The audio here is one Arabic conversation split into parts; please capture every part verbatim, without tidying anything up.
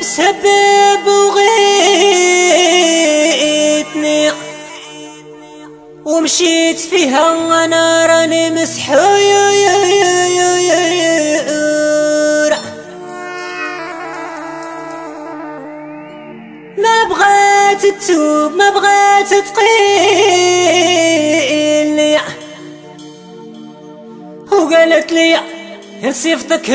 سبب وغيتني ومشيت فيها انا راني مسحور، ما بغات تتوب ما بغات تقيلني، وقالت لي صيفتك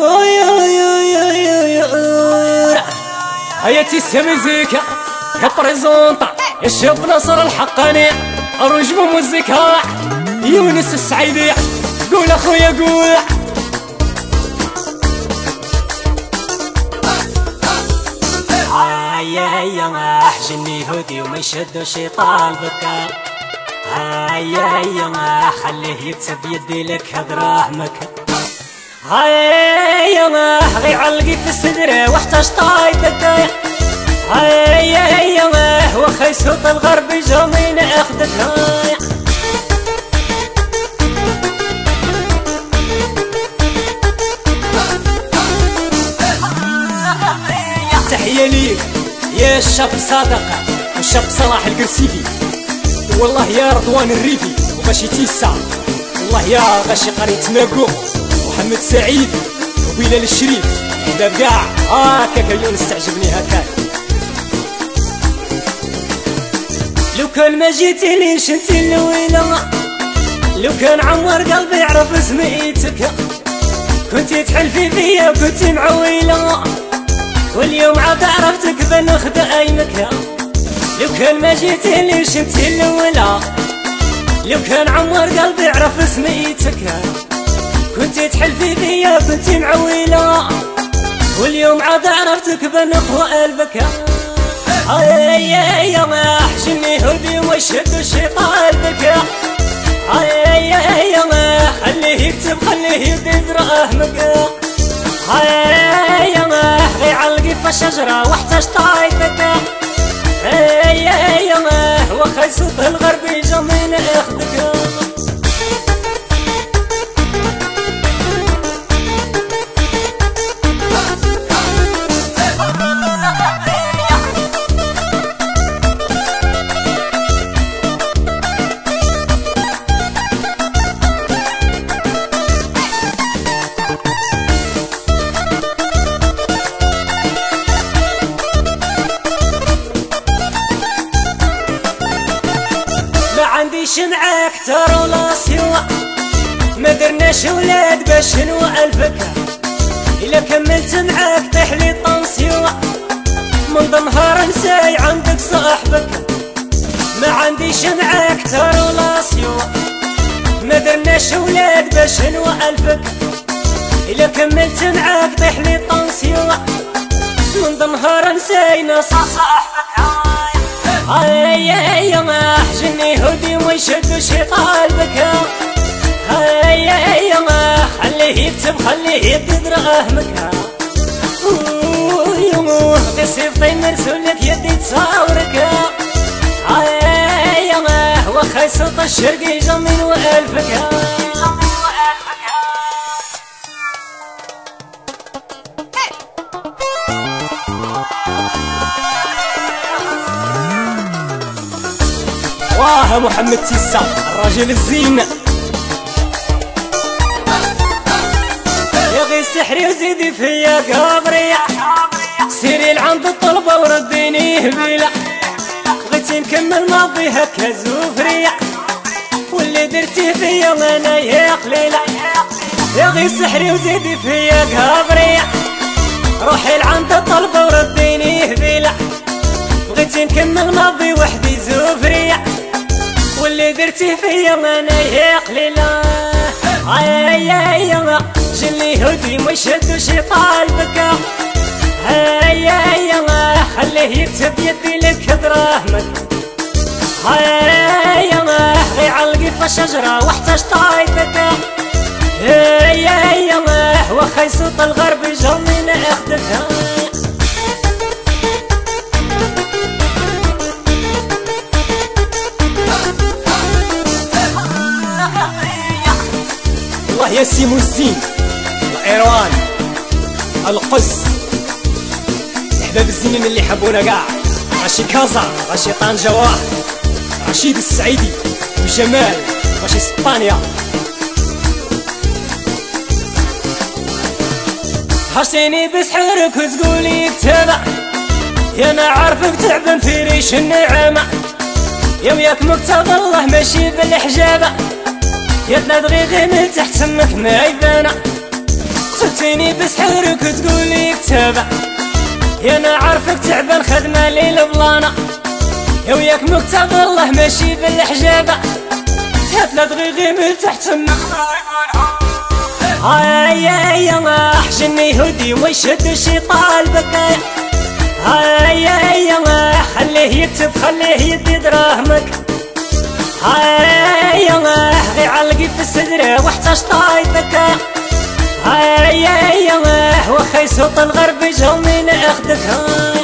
القبور. حياتي السمزيكا كبريزونطا الشاب ناصر الحقاني الرجم موزيكا يونس السعيدي. قول اخويا قول. هيا هيا ما حجني هودي وما يشدو شيطان بكا. هيا هيا ما خليه يكتب يدي لك هدراهمك. هيا ما غي علقي في صدري واحتاج طايدك. هيا هيا ما وخي صوت الغرب جامين اخدتها. تحية ليك يا الشاب صادق والشاب صلاح القرسيفي، والله يا رضوان الريفي وغاشي تيسا، والله يا غاشي قريت ماكو محمد سعيد وبلال الشريف داب كاع هاكاك يونس تعجبني هكاك. لو كان ما جيتي ليش انت الاولى، لو كان عمر قلبي يعرف سميتك، كنتي تحلفي فيا كنتي معويلة، واليوم عاد عرفتك بنخد ايمك. لو كان ما جيتي ليش انت الاولى، لو كان عمر قلبي يعرف سميتك، كنتي تحلفي فيا كنتي معويلة، واليوم عاد عرفتك بنخوى قلبك. هيا هيا ما حجني هودي وما يشد الشيطان بك. هيا هيا ما خليه يكتب خليه يدي دراهمك. هيا ما غي علقي في الشجرة واحتاج طايدك. هيا هيا ما وخي صوت الغربي جامين اخدك. عنديش معاك ترى ولا سوا، ما درناش ولاد باش نوقفك، إلا كملت معاك طيح لي طنسيوا، من ظهر نساي عندك صاحبك. ما عنديش معاك ترى ولا سوا، ما درناش ولاد باش نوقفك، إلا كملت معاك طيح لي طنسيوا، من ظهر نساينا صاحبك. هيا هيا ما حجني هودي وما يشد شيطان بك. هيا هيا ما خليه يكتب خليه يدي دراهمك. غي صيفطي مرسولك يدي تصاورك. هيا ما وخي صوت الشرقي جامين والفك. واه محمد تيسا الراجل الزين. يا غي سحري وزيدي فيا قبري، سيري لعند الطلبة ورديني هبيلة، بغيتي نكمل ماضي هكا زوفرية، واللي درتي فيا انا يا قليلة. يا غي سحري وزيدي فيا قبري، روحي لعند الطلبة ورديني هبيلة، بغيتي نكمل ماضي وحدي زوفرية، واللي درتي فيا انا يا قليلة. هيا هيا ما جلي هودي ما يشدو شيطان بكا. هيا هيا ما خليه يكتب يدي لك دراهمك. هيا ما غي علقي في الشجرة واحتاج طايدك. هيا هيا ما وخي صوت الغرب جامين اخدك. الله يا سيمو الزين الإيروان القس الاحباب الزينين اللي حبونا كاع، غاشي كازا، غاشي طنجة واحد، رشيد السعيدي وجمال، غاشي اسبانيا. حشتيني بسحرك وتقولي كتابة، يا انا عارفك تعبان في ريش النعامة، يا وياك مكتب الله ماشي بالحجابة، يا تدغيغي من تحت سمك ما يبانا. قتلتيني بسحرك وتقولي كتابة، يا انا عارفك تعبان خدمة ليل بلانا، يا وياك مكتب الله ماشي بالحجابة، يا تدغيغي من تحت سمك ما يبانا. هاي يا حجني هدي ويشد شي طالبك، هاي يا خليه يكتب خليه يدي دراهمك، هاي يا غي علقي في السدرة واحتاج طايتك، هاي يا وخا يسوط الغرب يجهم من اخدك.